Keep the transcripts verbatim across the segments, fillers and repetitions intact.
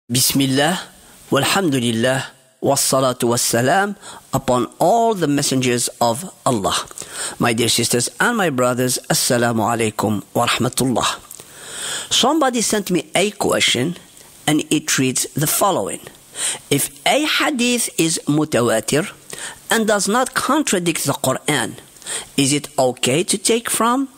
Bismillah, walhamdulillah, wassalatu wassalam upon all the messengers of Allah. My dear sisters and my brothers, assalamu alaikum wa rahmatullah. Somebody sent me a question and it reads the following. If a hadith is mutawaatir and does not contradict the Quran, is it okay to take from?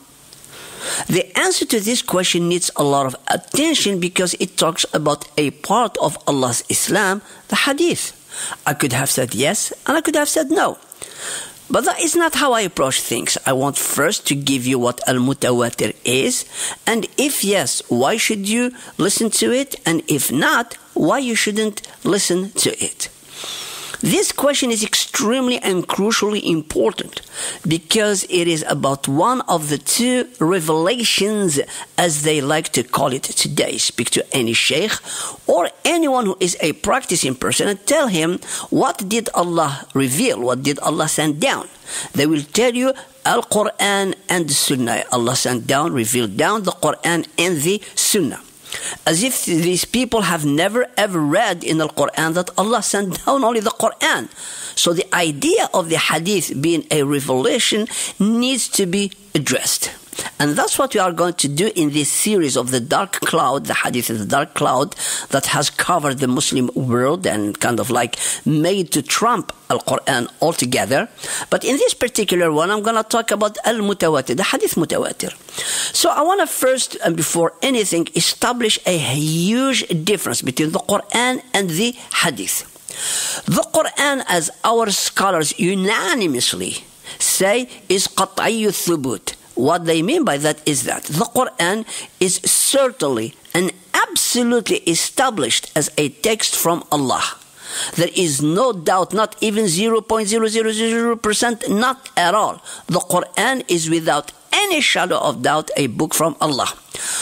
The answer to this question needs a lot of attention because it talks about a part of Allah's Islam, the hadith. I could have said yes and I could have said no. But that is not how I approach things. I want first to give you what al-mutawaatir is, and if yes, why should you listen to it, and if not, why you shouldn't listen to it. This question is extremely and crucially important because it is about one of the two revelations, as they like to call it today. Speak to any sheikh or anyone who is a practicing person and tell him, what did Allah reveal? What did Allah send down? They will tell you Al-Quran and the Sunnah. Allah sent down, revealed down the Quran and the Sunnah. As if these people have never ever read in the Quran that Allah sent down only the Quran. So the idea of the hadith being a revelation needs to be addressed. And that's what we are going to do in this series of the dark cloud. The hadith is the dark cloud that has covered the Muslim world and kind of like made to trump Al-Quran altogether. But in this particular one, I'm going to talk about Al-Mutawaatir, the hadith Mutawaatir. So I want to first and before anything establish a huge difference between the Quran and the hadith. The Quran, as our scholars unanimously say, is qat'iyyu thubut. What they mean by that is that the Quran is certainly and absolutely established as a text from Allah. There is no doubt, not even zero point zero zero zero percent, not at all. The Quran is without any shadow of doubt a book from Allah.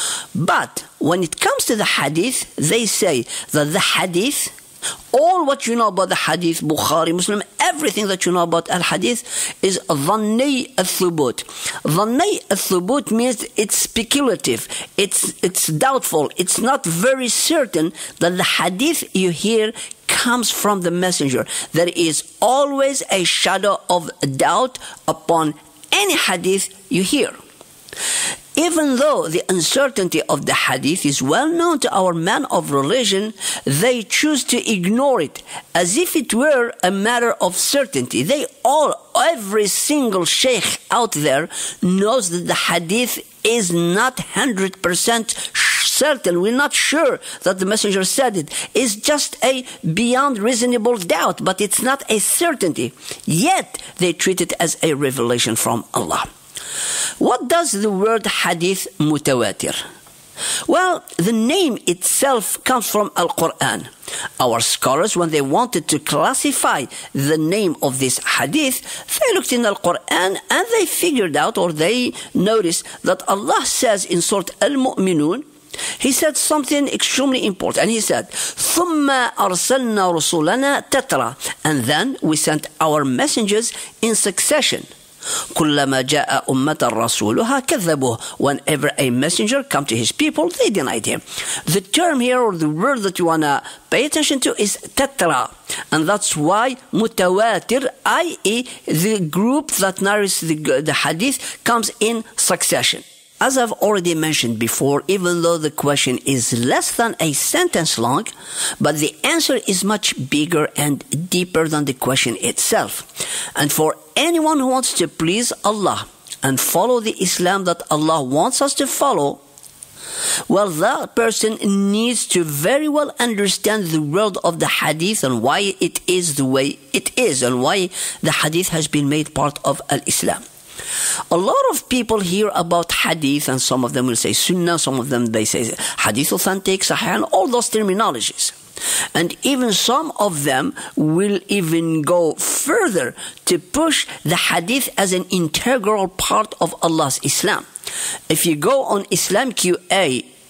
But when it comes to the hadith, they say that the hadith, all what you know about the hadith, Bukhari, Muslim, everything that you know about al-hadith is dhanni al-thubut. Dhanni al-thubut means it's speculative, it's, it's doubtful, it's not very certain that the hadith you hear comes from the messenger. There is always a shadow of doubt upon any hadith you hear. Even though the uncertainty of the hadith is well known to our men of religion, they choose to ignore it as if it were a matter of certainty. They all, every single sheikh out there knows that the hadith is not one hundred percent certain. We're not sure that the messenger said it. It's just a beyond reasonable doubt, but it's not a certainty. Yet they treat it as a revelation from Allah. What does the word hadith mutawaatir? Well, the name itself comes from Al-Quran. Our scholars, when they wanted to classify the name of this hadith, they looked in Al-Quran and they figured out, or they noticed, that Allah says in Surah Al-Mu'minun, He said something extremely important, and He said, ثُمَّ أَرْسَلْنَا رُسُولَنَا تَتْرَى, and then we sent our messengers in succession. كُلَّمَا جَاءَ أُمَّةً رَسُولُهَا كَذَّبُوهُ. Whenever a messenger come to his people, they denied him. The term here, or the word that you want to pay attention to, is tatra. And that's why mutawaatir, that is the group that narrates the, the hadith, comes in succession. As I've already mentioned before, even though the question is less than a sentence long, but the answer is much bigger and deeper than the question itself. And for anyone who wants to please Allah and follow the Islam that Allah wants us to follow, well, that person needs to very well understand the world of the hadith and why it is the way it is and why the hadith has been made part of al-Islam. A lot of people hear about hadith, and some of them will say sunnah, some of them they say hadith authentic, sahih, and all those terminologies. And even some of them will even go further to push the hadith as an integral part of Allah's Islam. If you go on Islam Q A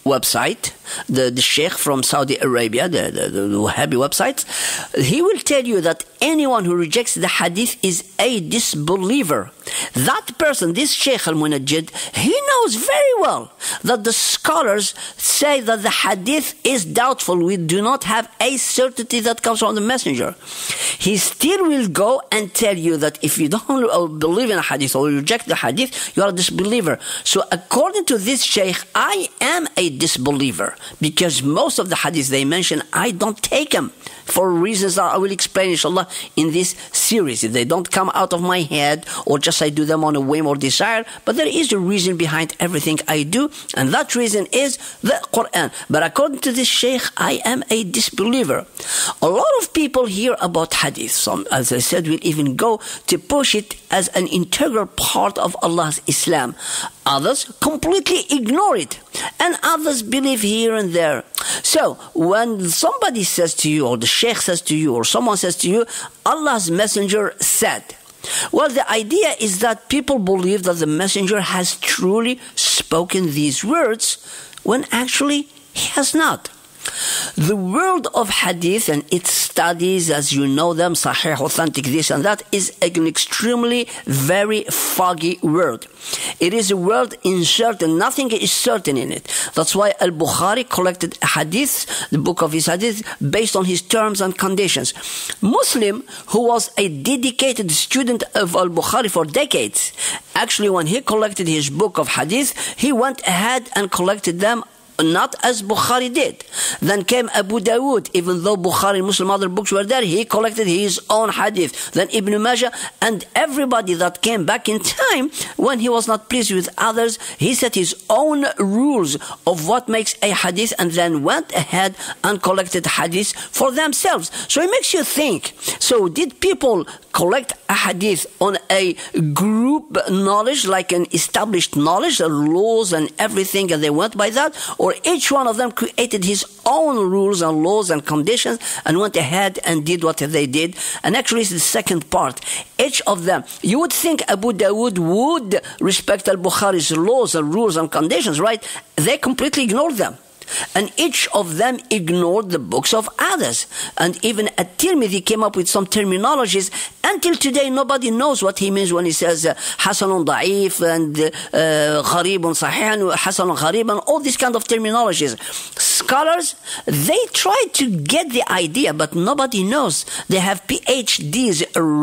website, the, the sheikh from Saudi Arabia, the, the, the Wahhabi website, he will tell you that anyone who rejects the hadith is a disbeliever. That person, this Sheikh al-Munajjid, he knows very well that the scholars say that the hadith is doubtful. We do not have a certainty that comes from the messenger. He still will go and tell you that if you don't believe in a hadith or reject the hadith, you are a disbeliever. So according to this Sheikh, I am a disbeliever because most of the hadiths they mention, I don't take them for reasons that I will explain inshallah in this series. They don't come out of my head or just I do them on a whim or desire, but there is a reason behind everything I do, and that reason is the Quran. But according to this Sheikh, I am a disbeliever. A lot of people hear about hadith. Some, as I said, will even go to push it as an integral part of Allah's Islam. Others completely ignore it, and others believe here and there. So when somebody says to you, or the Sheikh says to you, or someone says to you, Allah's messenger said, well, the idea is that people believe that the messenger has truly spoken these words when actually he has not. The world of hadith and its studies, as you know them, sahih, authentic, this and that, is an extremely very foggy world. It is a world uncertain. Nothing is certain in it. That's why Al-Bukhari collected hadith, the book of his hadith, based on his terms and conditions. Muslim, who was a dedicated student of Al-Bukhari for decades, actually when he collected his book of hadith, he went ahead and collected them not as Bukhari did. Then came Abu Dawood, even though Bukhari and Muslim other books were there, he collected his own hadith. Then Ibn Majah, and everybody that came back in time, when he was not pleased with others, he set his own rules of what makes a hadith, and then went ahead and collected hadith for themselves. So it makes you think, so did people collect a hadith on a group knowledge, like an established knowledge, the laws and everything, and they went by that? Or each one of them created his own rules and laws and conditions and went ahead and did what they did? And actually it's the second part. Each of them, you would think Abu Dawood would respect Al-Bukhari's laws and rules and conditions, right? They completely ignored them. And each of them ignored the books of others. And even At-Tirmidhi came up with some terminologies. Until today, nobody knows what he means when he says uh, Hasanun Da'if and uh, Gharibun Sahih and Hasanun Gharib and all these kind of terminologies. Scholars, they try to get the idea, but nobody knows. They have P H Ds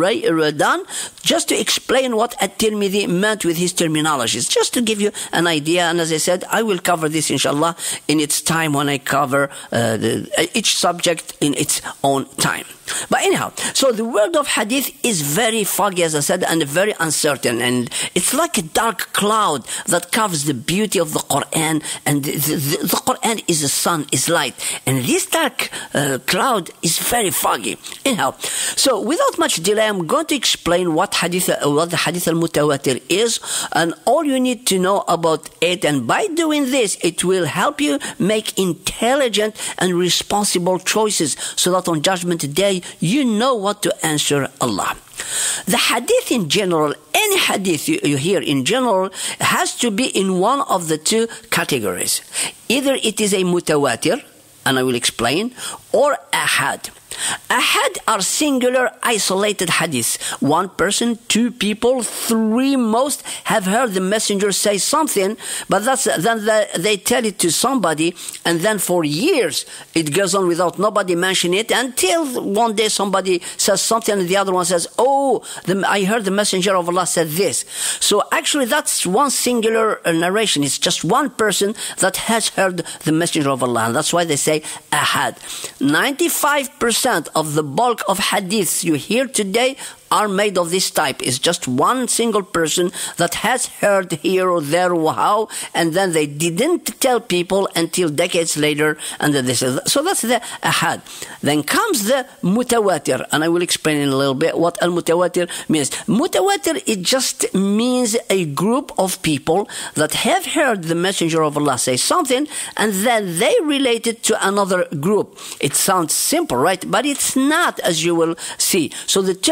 done just to explain what At-Tirmidhi meant with his terminologies, just to give you an idea. And as I said, I will cover this inshallah in its time when I cover uh, the, each subject in its own time. But anyhow, so the world of hadith is very foggy, as I said, and very uncertain, and it's like a dark cloud that covers the beauty of the Quran, and the, the, the Quran is the sun, is light, and this dark uh, cloud is very foggy. Anyhow, so without much delay, I'm going to explain what hadith, uh, what the Hadeeth Mutawaatir is, and all you need to know about it, and by doing this, it will help you make intelligent and responsible choices, so that on Judgment Day, you know what to answer Allah. The hadith in general, any hadith you, you hear in general, has to be in one of the two categories. Either it is a mutawaatir, and I will explain, or ahad. Ahad are singular, isolated hadiths. One person, two people, three most have heard the messenger say something, but that's then the, they tell it to somebody, and then for years it goes on without nobody mentioning it, until one day somebody says something and the other one says, oh, the, I heard the messenger of Allah said this. So actually that's one singular narration. It's just one person that has heard the messenger of Allah, and that's why they say ahad. ninety-five percent of the bulk of hadiths you hear today are made of this type. It's just one single person that has heard here or there or how, and then they didn't tell people until decades later, and then this is so that's the ahad. Then comes the mutawaatir, and I will explain in a little bit what al-mutawaatir means. Mutawaatir, it just means a group of people that have heard the messenger of Allah say something, and then they relate it to another group. It sounds simple, right? But it's not, as you will see. So the terminology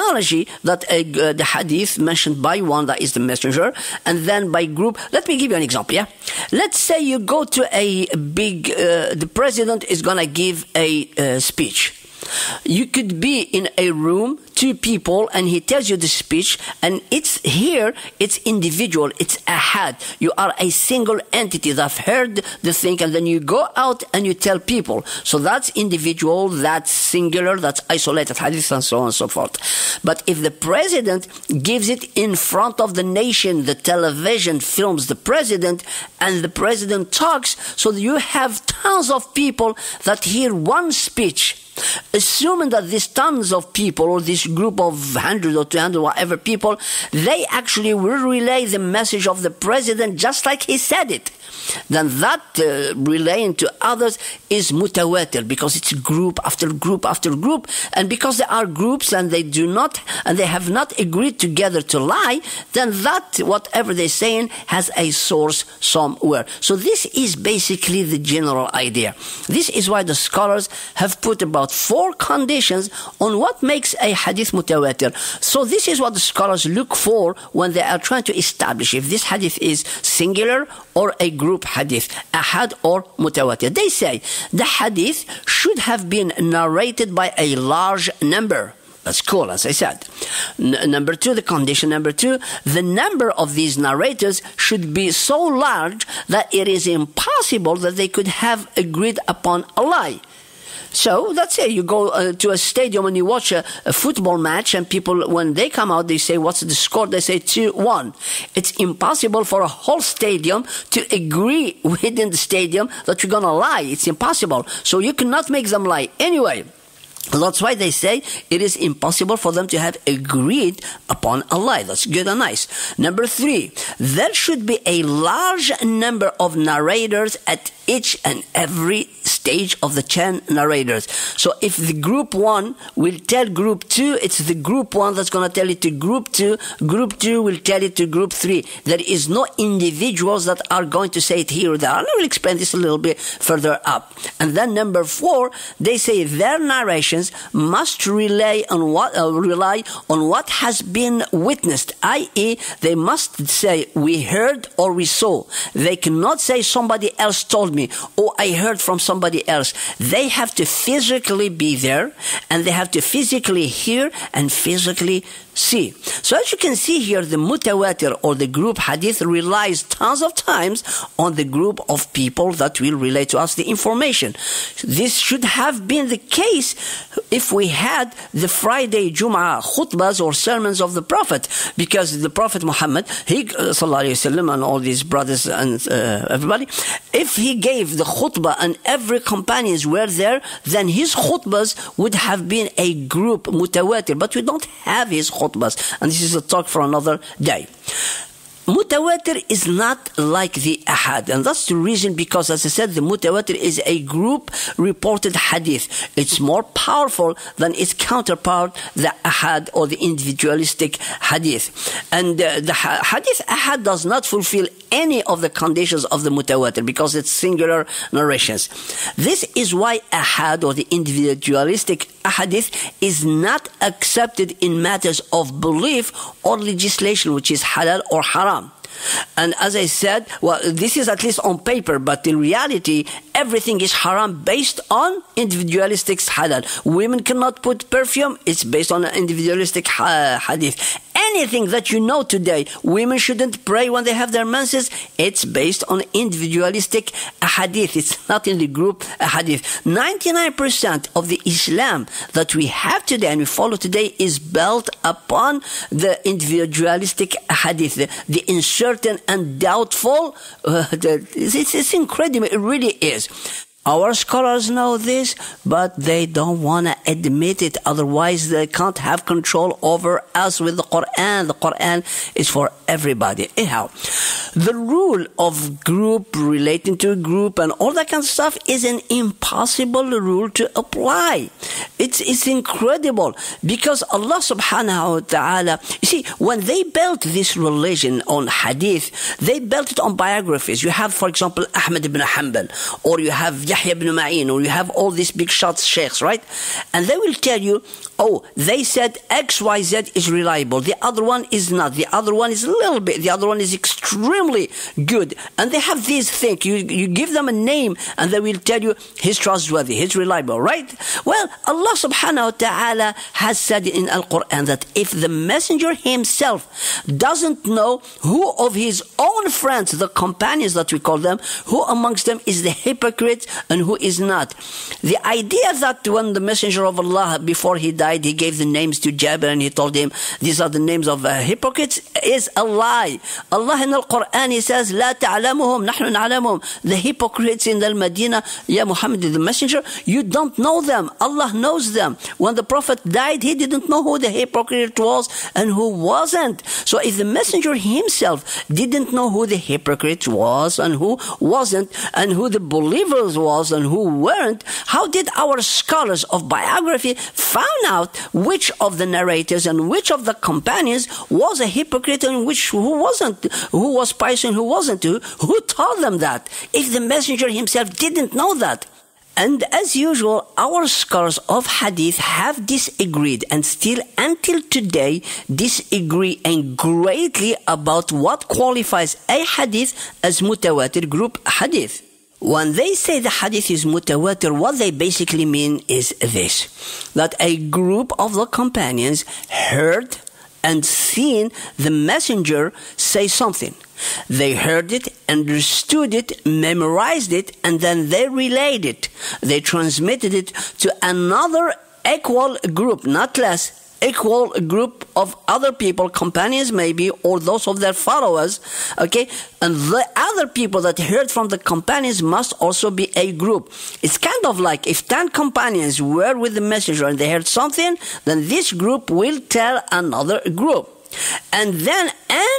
terminology that uh, the hadith mentioned by one, that is the messenger, and then by group. Let me give you an example, yeah? Let's say you go to a big, uh, the president is going to give a uh, speech. You could be in a room, two people, and he tells you the speech, and it's here, it's individual, it's ahad. You are a single entity that heard the thing, and then you go out and you tell people. So that's individual, that's singular, that's isolated hadith, and so on and so forth. But if the president gives it in front of the nation, the television films the president, and the president talks, so you have tons of people that hear one speech. Assuming that these tons of people, or this group of one hundred or two hundred, whatever people, they actually will relay the message of the president just like he said it, then that uh, relaying to others is mutawaatir, because it's group after group after group. And because there are groups and they do not, and they have not agreed together to lie, then that, whatever they're saying, has a source somewhere. So this is basically the general idea. This is why the scholars have put about four conditions on what makes a hadith mutawaatir. So this is what the scholars look for when they are trying to establish if this hadith is singular or a group hadith, ahad or mutawaatir. They say the hadith should have been narrated by a large number. That's cool, as I said. N- number two, the condition number two, the number of these narrators should be so large that it is impossible that they could have agreed upon a lie. So let's say you go uh, to a stadium and you watch a, a football match, and people, when they come out, they say, what's the score? They say two one. It's impossible for a whole stadium to agree within the stadium that you're going to lie. It's impossible. So you cannot make them lie. Anyway, that's why they say it is impossible for them to have agreed upon a lie. That's good and nice. Number three, there should be a large number of narrators at each and every stage of the chain narrators. So if the group one will tell group two, it's the group one that's going to tell it to group two. Group two will tell it to group three. There is no individuals that are going to say it here or there. I will explain this a little bit further up. And then number four, they say their narrations must rely on what uh, rely on what has been witnessed, that is, they must say we heard or we saw. They cannot say somebody else told me or I heard from somebody else. They have to physically be there, and they have to physically hear and physically see. So as you can see here, the mutawaatir or the group hadith relies tons of times on the group of people that will relay to us the information. This should have been the case if we had the Friday Jum'ah khutbahs or sermons of the Prophet, because the Prophet Muhammad, he, sallallahu alayhi wa sallam, and all these brothers and uh, everybody, if he gave the khutbah and every companions were there, then his khutbahs would have been a group mutawaatir, but we don't have his khutbahs. And this is a talk for another day. Mutawaatir is not like the ahad, and that's the reason, because as I said, the mutawaatir is a group reported hadith. It's more powerful than its counterpart, the ahad or the individualistic hadith. And uh, the ha- hadith ahad does not fulfill any of the conditions of the mutawaatir because it's singular narrations. This is why ahad or the individualistic hadith is not accepted in matters of belief or legislation, which is halal or haram. And as I said, well, this is at least on paper, but in reality, everything is haram based on individualistic halal. Women cannot put perfume, it's based on an individualistic ha- hadith. Anything that you know today, women shouldn't pray when they have their menses, it's based on individualistic hadith. It's not in the group hadith. ninety-nine percent of the Islam that we have today and we follow today is built upon the individualistic hadith, the, the uncertain and doubtful. Uh, the, it's, it's incredible, it really is. Our scholars know this, but they don't want to admit it. Otherwise, they can't have control over us with the Quran. The Quran is for everybody. Anyhow, the rule of group relating to a group and all that kind of stuff is an impossible rule to apply. It's, it's incredible because Allah subhanahu wa ta'ala, you see, when they built this religion on hadith, they built it on biographies. You have, for example, Ahmad ibn Hanbal, or you have Yahya ibn Ma'in, or you have all these big shots sheikhs, right? And they will tell you, oh, they said X Y Z is reliable. The other one is not. The other one is a little bit. The other one is extremely good. And they have these things. You, you give them a name and they will tell you he's trustworthy, he's reliable, right? Well, Allah subhanahu wa ta'ala has said in Al-Quran that if the messenger himself doesn't know who of his own friends, the companions that we call them, who amongst them is the hypocrite and who is not. The idea that when the messenger of Allah, before he died, he gave the names to Jabir and he told him these are the names of uh, hypocrites is a lie. Allah in the Quran, he says لا تعلمهم نحن نعلمهم. The hypocrites in the Medina, Ya Muhammad the messenger, you don't know them. Allah knows them. When the Prophet died, he didn't know who the hypocrite was and who wasn't. So if the messenger himself didn't know who the hypocrite was and who wasn't, and who the believers was and who weren't, how did our scholars of biography found out which of the narrators and which of the companions was a hypocrite and which who wasn't, who was pious and who wasn't? Who, who told them that if the messenger himself didn't know that? And as usual, our scholars of hadith have disagreed and still until today disagree and greatly about what qualifies a hadith as mutawaatir group hadith. When they say the hadith is mutawaatir, what they basically mean is this: that a group of the companions heard and seen the messenger say something. They heard it, understood it, memorized it, and then they relayed it. They transmitted it to another equal group, not less, equal group of other people, companions maybe, or those of their followers, okay? And the other people that heard from the companions must also be a group. It's kind of like if ten companions were with the messenger and they heard something, then this group will tell another group. And then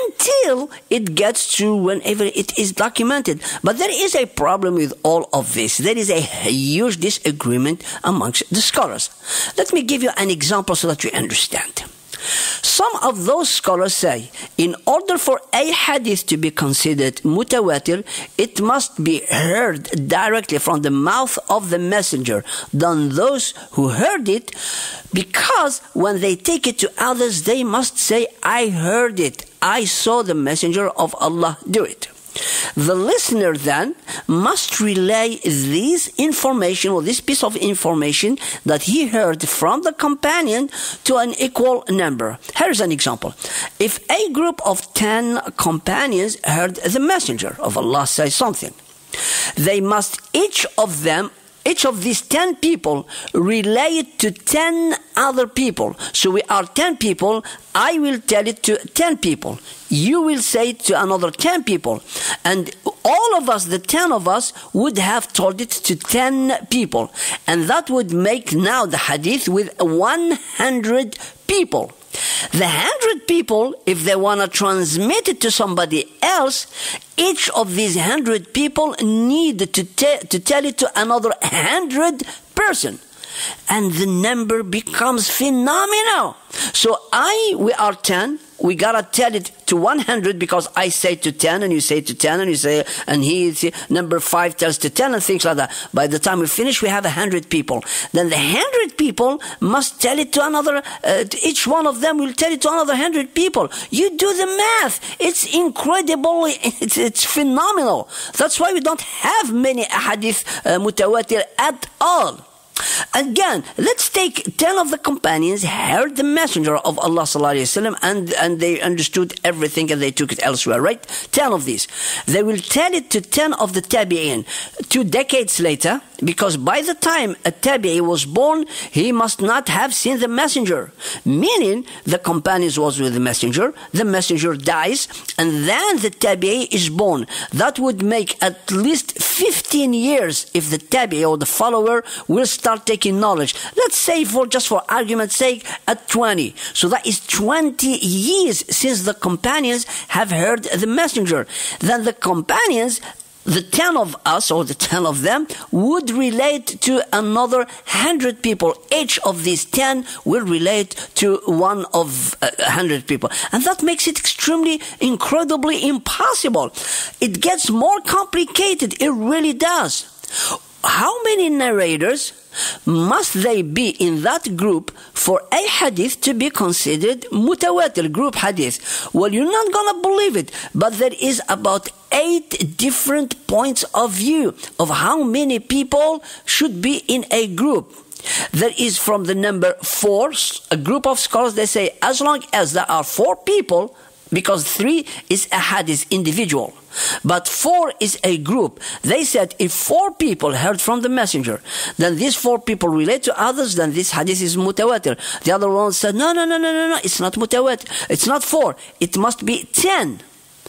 until it gets to whenever it is documented. But there is a problem with all of this. There is a huge disagreement amongst the scholars. Let me give you an example so that you understand. Some of those scholars say, in order for a hadith to be considered mutawaatir, it must be heard directly from the mouth of the messenger than those who heard it, because when they take it to others, they must say, I heard it, I saw the messenger of Allah do it. The listener then must relay this information or this piece of information that he heard from the companion to an equal number. Here's an example. If a group of ten companions heard the messenger of Allah say something, they must each of them Each of these ten people relay it to ten other people. So we are ten people. I will tell it to ten people. You will say it to another ten people. And all of us, the ten of us, would have told it to ten people. And that would make now the hadith with one hundred people. The hundred people, if they want to transmit it to somebody else, each of these hundred people need to, te- to tell it to another hundred person. And the number becomes phenomenal. So I, we are ten. We gotta tell it to one hundred because I say to ten and you say to ten and you say, and he, number five tells to ten and things like that. By the time we finish, we have a hundred people. Then the hundred people must tell it to another, uh, each one of them will tell it to another hundred people. You do the math. It's incredible. It's, it's phenomenal. That's why we don't have many ahadith uh, mutawaatir at all. Again, let's take ten of the companions heard the messenger of Allah sallallahu alaihi wasallam and, and they understood everything and they took it elsewhere, right? ten of these. They will tell it to ten of the tabi'in. Two decades later, because by the time a tabi'i was born, he must not have seen the messenger. Meaning, the companions was with the messenger, the messenger dies, and then the tabi'i is born. That would make at least fifteen years if the tabi'i or the follower will start taking knowledge. Let's say, for just for argument's sake, at twenty. So that is twenty years since the companions have heard the messenger. Then the companions the ten of us, or the ten of them, would relate to another hundred people. Each of these ten will relate to one of a hundred people. And that makes it extremely, incredibly impossible. It gets more complicated. It really does. How many narrators must they be in that group for a hadith to be considered mutawaatir, group hadith? Well, you're not going to believe it, but there is about eight different points of view of how many people should be in a group. There is from the number four, a group of scholars, they say as long as there are four people, because three is a hadith individual, but four is a group. They said if four people heard from the messenger, then these four people relate to others, then this hadith is mutawaatir. The other one said, no, no, no, no, no, no, it's not mutawaatir. It's not four. It must be ten.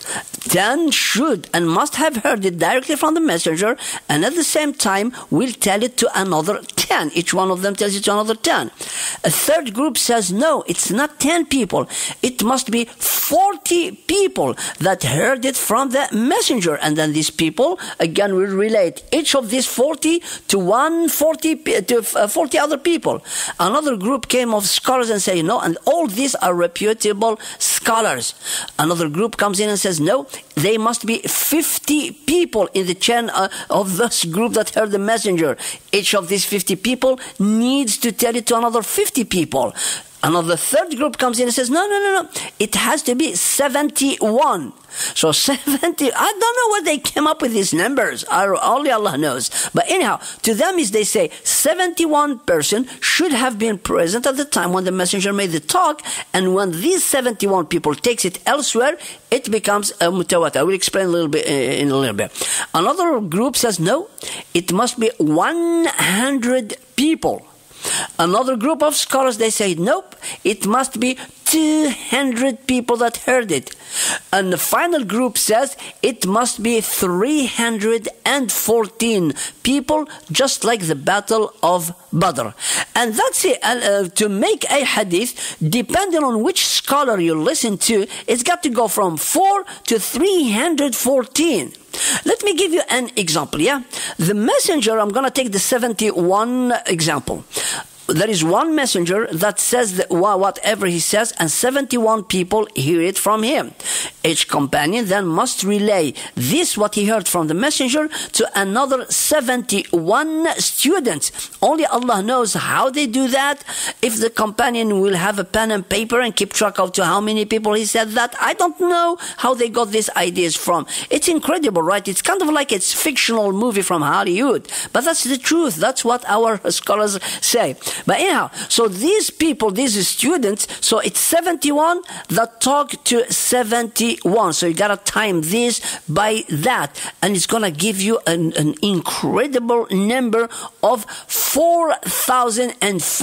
Ten should and must have heard it directly from the messenger, and at the same time will tell it to another ten. Each one of them tells it to another ten. A third group says, no, it's not ten people. It must be forty people that heard it from the messenger, and then these people again will relate each of these forty to one forty to forty other people. Another group came of scholars and say, no, and all these are reputable scholars. Another group comes in and says, no, they must be fifty people in the chain uh, of this group that heard the messenger. Each of these fifty people needs to tell it to another fifty people. Another third group comes in and says, no, no, no, no, it has to be seventy-one. So seventy, I don't know where they came up with these numbers. Only Allah knows. But anyhow, to them is they say seventy-one person should have been present at the time when the messenger made the talk, and when these seventy-one people takes it elsewhere, it becomes a mutawaatir. I will explain a little bit in a little bit. Another group says, no, it must be one hundred people. Another group of scholars, they say, nope, it must be two hundred people that heard it. And the final group says it must be three hundred fourteen people, just like the Battle of Badr. And that's it. And, uh, to make a hadith, depending on which scholar you listen to, it's got to go from four to three hundred fourteen. Let me give you an example, yeah? The messenger, I'm going to take the seventy-one example. There is one messenger that says that whatever he says, and seventy-one people hear it from him. Each companion then must relay this, what he heard from the messenger, to another seventy-one students. Only Allah knows how they do that. If the companion will have a pen and paper and keep track of to how many people he said that, I don't know how they got these ideas from. It's incredible, right? It's kind of like it's fictional movie from Hollywood. But that's the truth. That's what our scholars say. But anyhow, so these people, these students, so it's seventy-one that talk to seventy-one. So you gotta time this by that, and it's gonna give you an, an incredible number of four thousand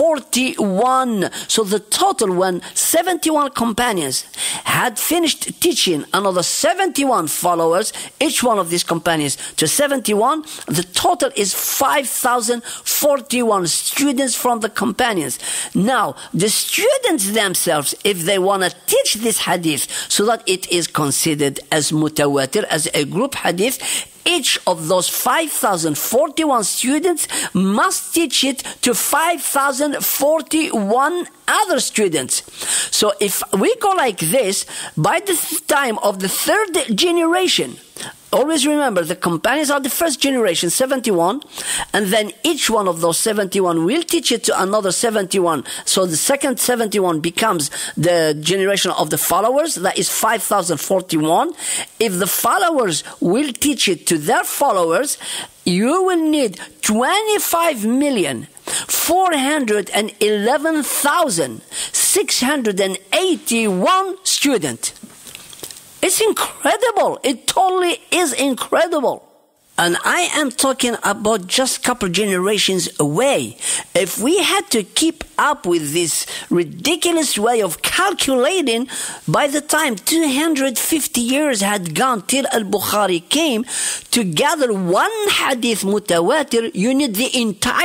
forty-one. So the total, when seventy-one companions had finished teaching another seventy-one followers, each one of these companions to seventy-one, the total is five thousand forty-one students from the companions. Now, the students themselves, if they want to teach this hadith so that it is considered as mutawaatir, as a group hadith, each of those five thousand forty-one students must teach it to five thousand forty-one other students. So if we go like this, by the time of the third generation, always remember, the companions are the first generation, seventy-one, and then each one of those seventy-one will teach it to another seventy-one. So the second seventy-one becomes the generation of the followers, that is five thousand forty-one. If the followers will teach it to their followers, you will need twenty-five million four hundred eleven thousand six hundred eighty-one students. It's incredible. It totally is incredible. And I am talking about just a couple generations away. If we had to keep up with this ridiculous way of calculating, by the time two hundred fifty years had gone till Al-Bukhari came, to gather one hadith mutawaatir, you need the entire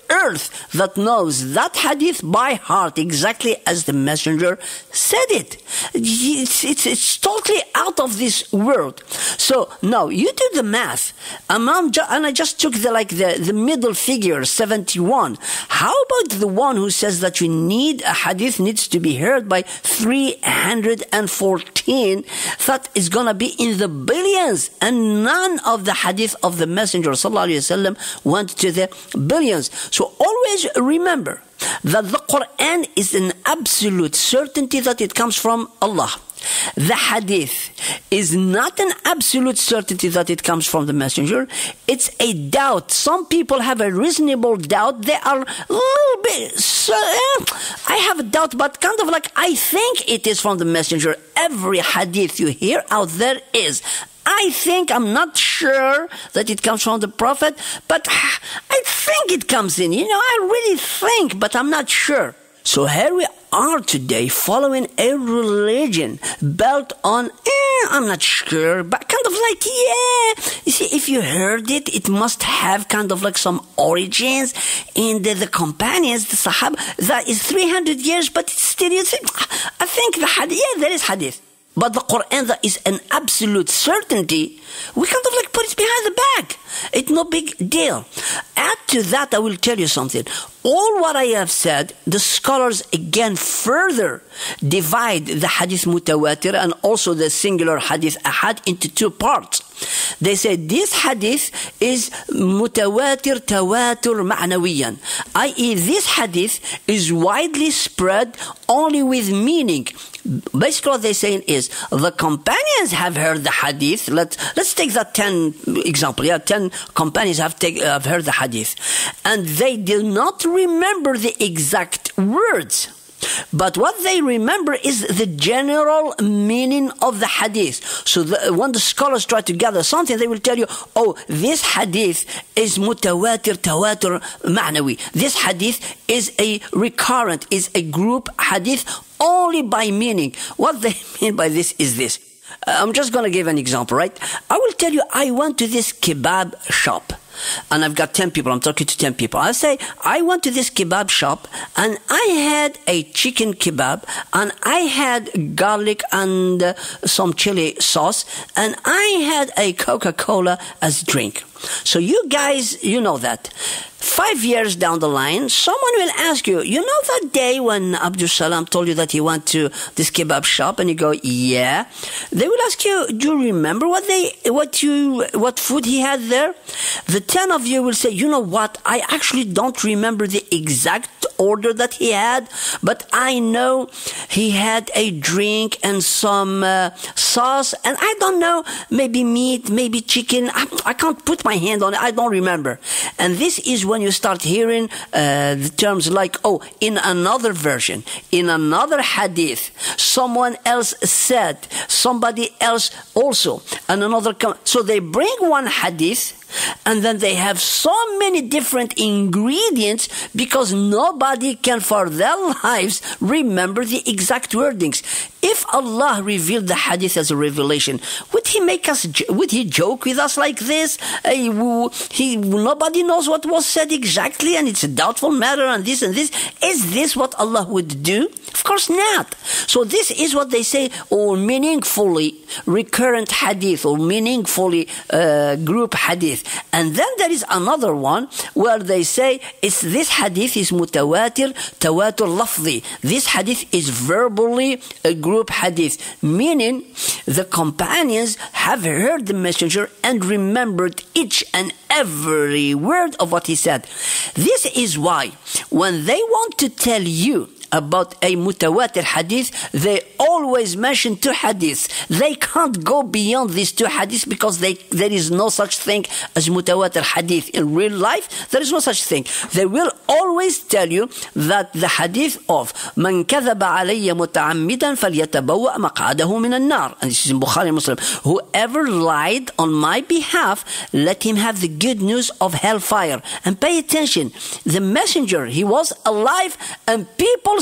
earth that knows that hadith by heart exactly as the messenger said it. It's, it's, it's totally out of this world. So now you do the math, and, I'm ju- and I just took the like the, the middle figure, seventy-one. How about the one who says that you need a hadith needs to be heard by three hundred fourteen? That is going to be in the billions, and none of the hadith of the messenger sallallahu alaihi wasallam went to the billions. So always remember that the Quran is an absolute certainty that it comes from Allah. The hadith is not an absolute certainty that it comes from the messenger. It's a doubt. Some people have a reasonable doubt. They are a little bit, so, eh, I have a doubt, but kind of like, I think it is from the messenger. Every hadith you hear out there is, I think, I'm not sure that it comes from the Prophet, but I think it comes in. You know, I really think, but I'm not sure. So here we are today following a religion built on, eh, I'm not sure, but kind of like, yeah. You see, if you heard it, it must have kind of like some origins in the, the companions, the Sahaba, that is three hundred years, but it's still, you think, I think the hadith, yeah, there is hadith. But the Quran that is an absolute certainty, we kind of like put it behind the back. It's no big deal. Add to that, I will tell you something. All what I have said, the scholars again further divide the Hadith Mutawaatir and also the singular Hadith Ahad into two parts. They say this Hadith is Mutawaatir Tawatur Ma'nawiyan, that is this Hadith is widely spread only with meaning. Basically what they're saying is the companions have heard the Hadith. Let's, let's take that ten example. Yeah, ten companions have, take, have heard the Hadith. And they do not remember the exact words. But what they remember is the general meaning of the hadith. So the, when the scholars try to gather something, they will tell you, oh, this hadith is mutawatir, tawatur, ma'nawi. This hadith is a recurrent, is a group hadith only by meaning. What they mean by this is this. I'm just going to give an example, right? I will tell you, I went to this kebab shop. And I've got ten people, I'm talking to ten people. I say, I went to this kebab shop and I had a chicken kebab and I had garlic and uh, some chili sauce and I had a Coca-Cola as drink. So you guys, you know that. Five years down the line, someone will ask you, you know that day when Abdul Salam told you that he went to this kebab shop, and you go, yeah. They will ask you, do you remember what they, what you, what food he had there? The ten of you will say, you know what, I actually don't remember the exact order that he had, but I know he had a drink and some uh, sauce, and I don't know, maybe meat, maybe chicken. I, I can't put my hand on it. I don't remember. And this is when you start hearing uh, the terms like, oh, in another version, in another hadith, someone else said, somebody else also, and another. Com- so they bring one hadith, and then they have so many different ingredients because nobody can for their lives remember the exact wordings. If Allah revealed the hadith as a revelation, would He make us? Would He joke with us like this? Uh, he, nobody knows what was said exactly, and it's a doubtful matter, and this and this. Is this what Allah would do? Of course not. So this is what they say, or meaningfully recurrent hadith, or meaningfully uh, group hadith. And then there is another one where they say, it's this hadith is mutawatir, tawatur lafzi. This hadith is verbally a group hadith, meaning the companions have heard the messenger and remembered each and every word of what he said. This is why when they want to tell you about a mutawatir hadith, they always mention two hadiths. They can't go beyond these two hadiths because they, there is no such thing as mutawatir hadith. In real life, there is no such thing. They will always tell you that the hadith of man kadhaba alayya muta'ammidan falyatabawwa maq'adahu min an-nar. And this is in Bukhari and Muslim. Whoever lied on my behalf, let him have the good news of hellfire. And pay attention, the messenger, he was alive and people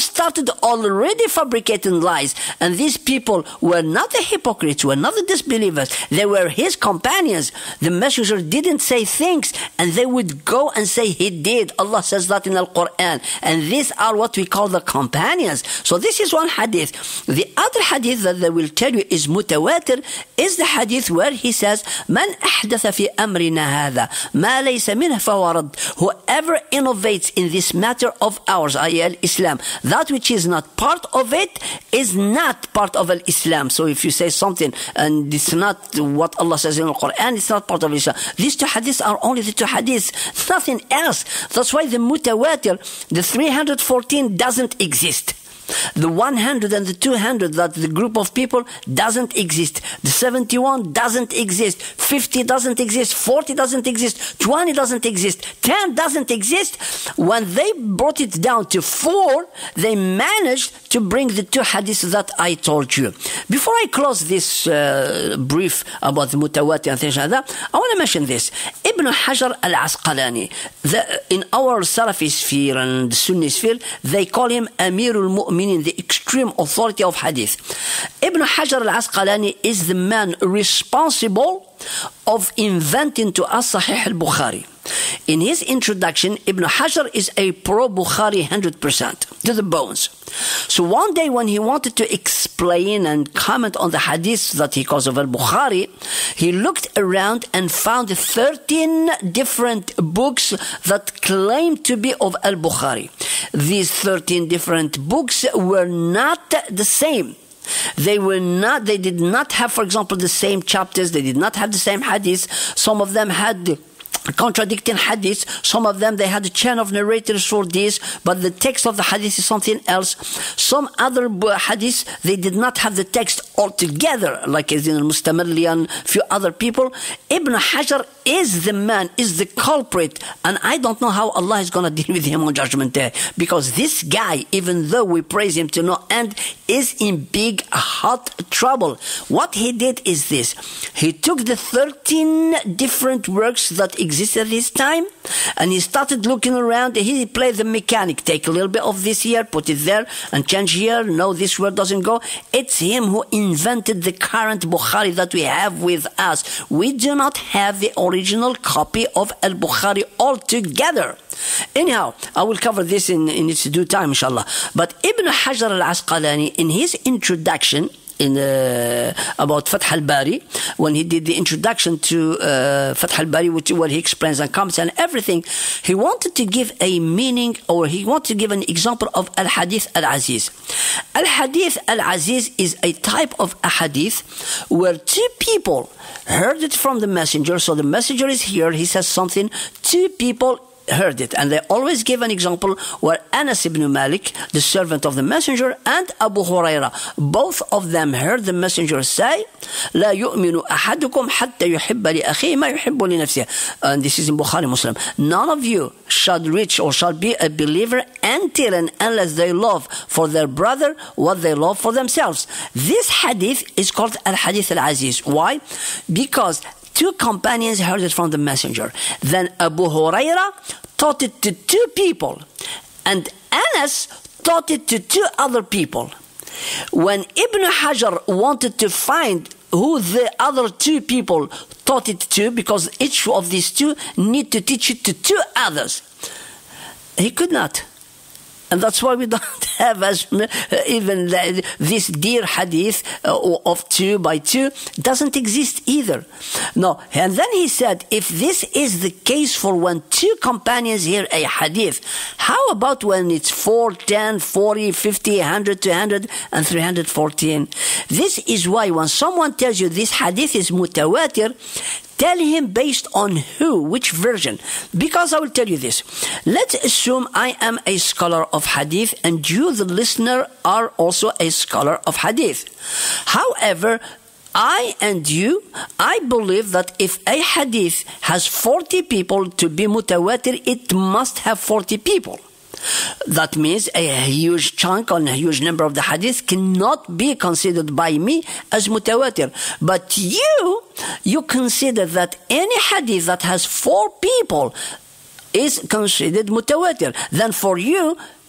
started already fabricating lies. And these people were not the hypocrites, were not the disbelievers. They were his companions. The messenger didn't say things, and they would go and say he did. Allah says that in the Quran. And these are what we call the companions. So this is one hadith. The other hadith that they will tell you is mutawaatir, is the hadith where he says, "Man ahdatha fi amrina hadha ma laysa minhu fahuwa radd." Whoever innovates in this matter of ours, that is Islam, that which is not part of it is not part of Islam. So if you say something and it's not what Allah says in the Quran, it's not part of Islam. These two hadiths are only the two hadiths, nothing else. That's why the mutawaatir, the three hundred fourteen, doesn't exist. The one hundred and the two hundred, that the group of people, doesn't exist. The seventy-one doesn't exist. fifty doesn't exist. forty doesn't exist. twenty doesn't exist. ten doesn't exist. When they brought it down to four, they managed to bring the two hadiths that I told you. Before I close this uh, brief about the mutawaatir and things like that, I want to mention this. Ibn Hajar al-Asqalani, the, in our Salafi sphere and Sunni sphere, they call him Amirul Mu'minin, meaning the extreme authority of hadith. Ibn Hajar al-Asqalani is the man responsible of inventing to us Sahih al-Bukhari. In his introduction, Ibn Hajar is a pro-Bukhari one hundred percent, to the bones. So one day when he wanted to explain and comment on the hadiths that he calls of al-Bukhari, he looked around and found thirteen different books that claimed to be of al-Bukhari. These thirteen different books were not the same. They were not, they did not have, for example, the same chapters. They did not have the same hadiths. Some of them had contradicting hadiths. Some of them, they had a chain of narrators for this, but the text of the hadith is something else. Some other hadiths, they did not have the text altogether, like as in al-Mustamalli and few other people. Ibn Hajar is the man, is the culprit, and I don't know how Allah is going to deal with him on Judgment Day, because this guy, even though we praise him to no end, is in big, hot trouble. What he did is this. He took the thirteen different works that existed at this time, and he started looking around. He played the mechanic. Take a little bit of this here, put it there, and change here. No, this word doesn't go. It's him who invented the current Bukhari that we have with us. We do not have the original copy of al-Bukhari altogether. Anyhow, I will cover this in, in its due time, inshallah. But Ibn Hajar al-Asqalani, in his introduction, in uh, about Fath al-Bari, when he did the introduction to uh, Fath al-Bari, which where he explains and comments and everything, he wanted to give a meaning, or he wanted to give an example of al-Hadith al-Aziz. Al-Hadith al-Aziz is a type of a hadith where two people heard it from the messenger. So the messenger is here, he says something, two people heard it, and they always give an example where Anas ibn Malik, the servant of the messenger, and Abu Huraira, both of them heard the messenger say, لا يؤمن أحدكم حتى يحب لأخيه ما يحب لنفسه. And this is in Bukhari Muslim. None of you shall reach or shall be a believer until and unless they love for their brother what they love for themselves. This hadith is called Al-Hadith Al-Aziz. Why? Because two companions heard it from the messenger. Then Abu Huraira taught it to two people, and Anas taught it to two other people. When Ibn Hajar wanted to find who the other two people taught it to, because each of these two need to teach it to two others, he could not. And that's why we don't have as even this dear hadith of two by two doesn't exist either. No. And then he said, if this is the case for when two companions hear a hadith, how about when it's four, ten, forty, fifty, one hundred, two hundred, and three hundred fourteen? This is why when someone tells you this hadith is mutawaatir, tell him based on who, which version. Because I will tell you this. Let's assume I am a scholar of hadith and you, the listener, are also a scholar of hadith. However, I and you, I believe that if a hadith has forty people to be mutawaatir, it must have forty people. That means a huge chunk or a huge number of the hadith cannot be considered by me as mutawaatir. But you, you consider that any hadith that has four people is considered mutawaatir. Then for you,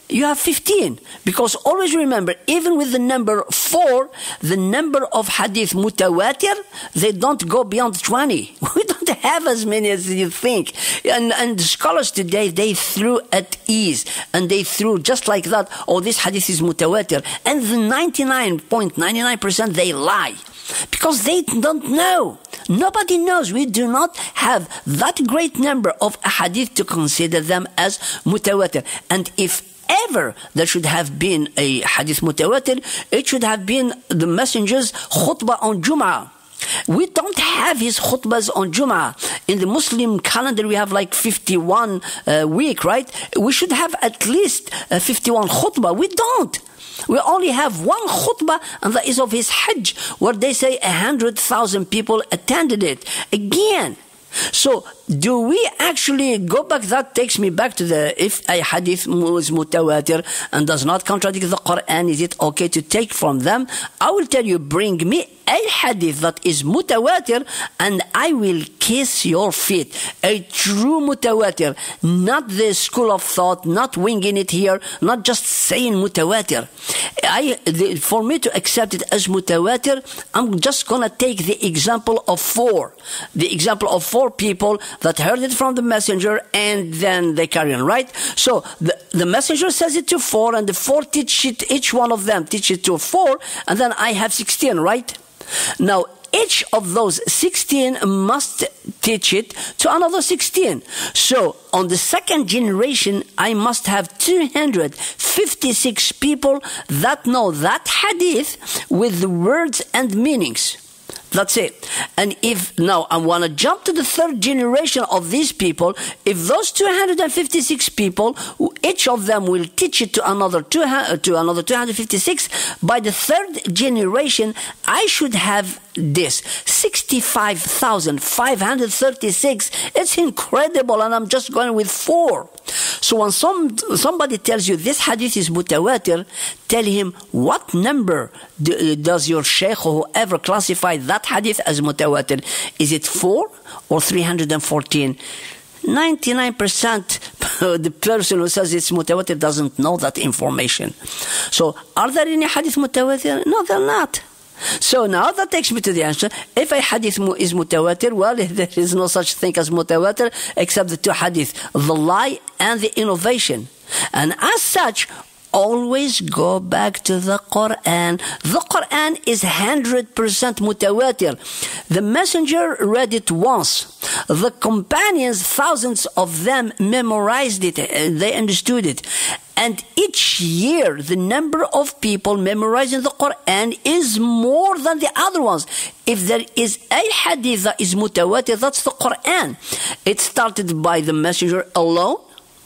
you have fifteen. Because always remember, even with the number four, the number of Hadeeth Mutawaatir, they don't go beyond twenty. We don't have as many as you think. And, and scholars today, they threw at ease. And they threw just like that, oh, this Hadith is Mutawaatir. And the ninety-nine point nine nine percent, they lie. Because they don't know. Nobody knows. We do not have that great number of Hadith to consider them as Mutawaatir. And if ever there should have been a Hadith Mutawaatir, it should have been the Messenger's khutbah on Jum'ah. We don't have his khutbahs on Jum'ah. In the Muslim calendar, we have like fifty-one uh, week, right? We should have at least uh, fifty-one khutbah. We don't. We only have one khutbah, and that is of his Hajj, where they say a hundred thousand people attended it. Again, so do we actually go back? That takes me back to the, if a hadith is mutawaatir and does not contradict the Quran, is it okay to take from them? I will tell you, bring me a hadith that is mutawaatir and I will kiss your feet. A true mutawaatir, not the school of thought, not winging it here, not just saying mutawaatir. I, the, for me to accept it as mutawaatir, I'm just going to take the example of four. The example of four people that heard it from the messenger and then they carry on, right? So the, the messenger says it to four and the four teach it, each one of them teach it to four, and then I have sixteen, right? Now, each of those sixteen must teach it to another sixteen. So, on the second generation, I must have two hundred fifty-six people that know that hadith with the words and meanings. That's it. And if now I want to jump to the third generation of these people, if those two hundred fifty-six people, each of them will teach it to another two hundred, to another two hundred fifty-six, by the third generation, I should have this sixty-five thousand five hundred thirty-six. It's incredible, and I'm just going with four. So when some somebody tells you this hadith is mutawaatir, tell him what number do, does your sheikh or whoever classify that hadith as mutawaatir? Is it four or three hundred fourteen? ninety-nine percent the person who says it's mutawaatir doesn't know that information. So are there any hadith mutawaatir? No, they're not. So now that takes me to the answer. If a hadith is mutawaatir, well, there is no such thing as mutawaatir except the two hadith, the lie and the innovation. And as such, always go back to the Quran. The Quran is one hundred percent mutawaatir. The messenger read it once. The companions, thousands of them, memorized it. They understood it. And each year, the number of people memorizing the Quran is more than the other ones. If there is a hadith that is mutawaatir, that's the Quran. It started by the messenger alone.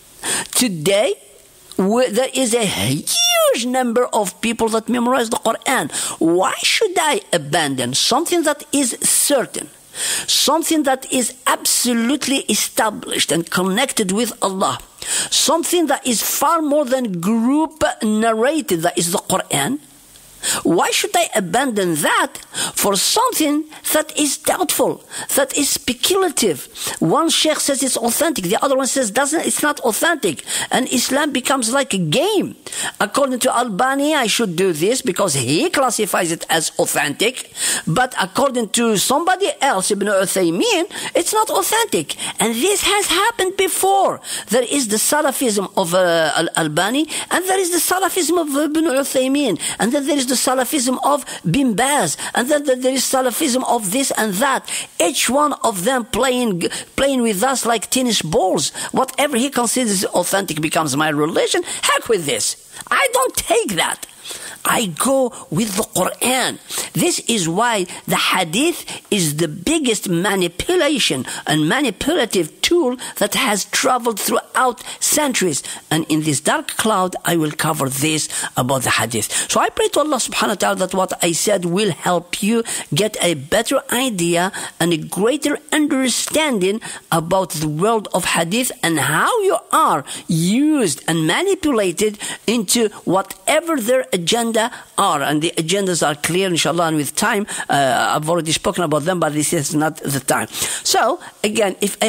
Today, there is a huge number of people that memorize the Quran. Why should I abandon something that is certain? Something that is absolutely established and connected with Allah. Something that is far more than group narrated, that is the Quran. Why should I abandon that for something that is doubtful, that is speculative? One sheikh says it's authentic, the other one says doesn't. It's not authentic, and Islam becomes like a game. According to Albani, I should do this because he classifies it as authentic, but according to somebody else, Ibn Uthaymeen, it's not authentic. And this has happened before. There is the Salafism of uh, Albani, and there is the Salafism of Ibn Uthaymeen, and then there is the Salafism of Bin Baz, and then there is Salafism of this and that. Each one of them playing playing with us like tennis balls. Whatever he considers authentic becomes my religion. Heck with this. I don't take that. I go with the Quran. This is why the hadith is the biggest manipulation and manipulative tool that has traveled throughout centuries. And in this dark cloud, I will cover this about the hadith. So I pray to Allah subhanahu wa ta'ala that what I said will help you get a better idea and a greater understanding about the world of hadith and how you are used and manipulated into whatever their agenda are. And the agendas are clear, inshallah, and with time, uh, I've already spoken about them, but this is not the time. So, again, if a hadith is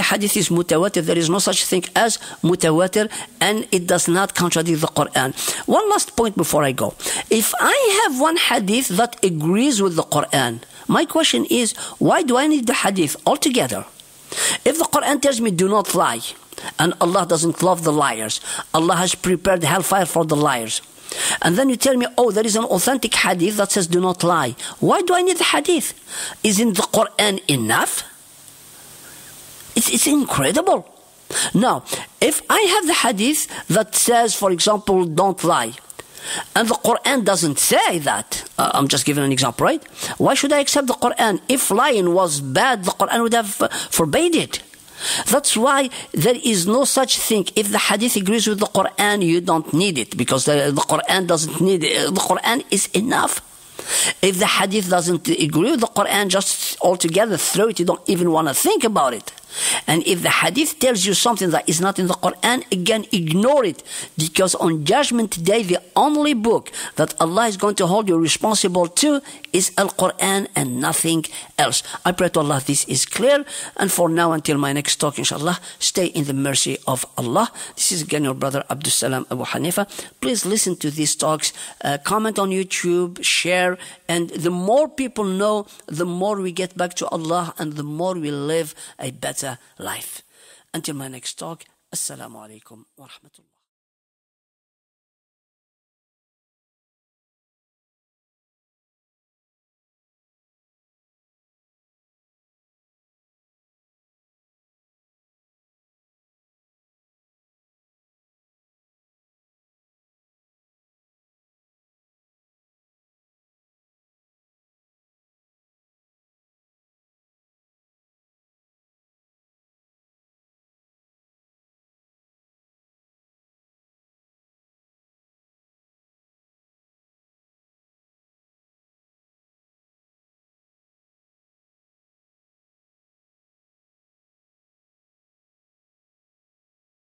mutawaatir. There is no such thing as mutawaatir, and it does not contradict the Quran. One last point before I go. If I have one hadith that agrees with the Quran, my question is, why do I need the hadith altogether? If the Quran tells me do not lie, and Allah doesn't love the liars, Allah has prepared hellfire for the liars, and then you tell me, oh, there is an authentic hadith that says do not lie. Why do I need the hadith? Isn't the Quran enough? It's, it's incredible. Now, if I have the hadith that says, for example, don't lie, and the Quran doesn't say that, uh, I'm just giving an example, right? Why should I accept the Quran? If lying was bad, the Quran would have uh, forbade it. That's why there is no such thing. If the hadith agrees with the Quran, you don't need it, because the, the Quran doesn't need it. The Quran is enough. If the hadith doesn't agree with the Quran, just altogether throw it. You don't even want to think about it. And if the hadith tells you something that is not in the Quran, again, ignore it. Because on Judgment Day, the only book that Allah is going to hold you responsible to is Al-Quran and nothing else. I pray to Allah this is clear. And for now, until my next talk, inshallah, stay in the mercy of Allah. This is again your brother Abdul Salam Abu Hanifa. Please listen to these talks, uh, comment on YouTube, share. And the more people know, the more we get back to Allah and the more we live a better life. Until my next talk, Assalamu alaikum wa rahmatullah.